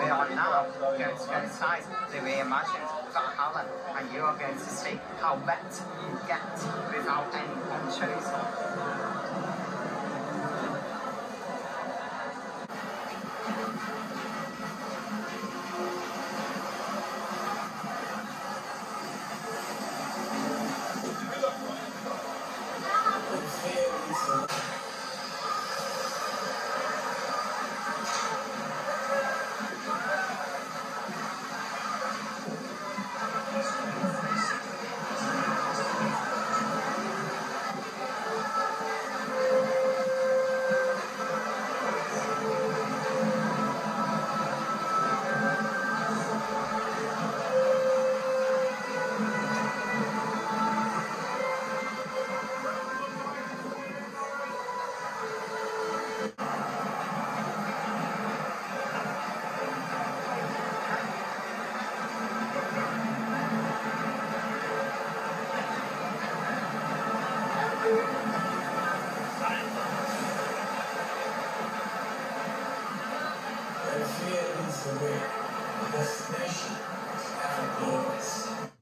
we are now going to go inside the reimagined Valhalla, and you are going to see how wet you get without any ponchos. The fear leads the way. The destination is ever glorious.